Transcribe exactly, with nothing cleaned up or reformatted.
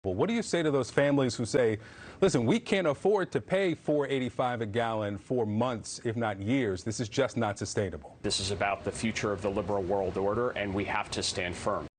Well, what do you say to those families who say, listen, we can't afford to pay four eighty-five a gallon for months, if not years. This is just not sustainable. This is about the future of the liberal world order, and we have to stand firm.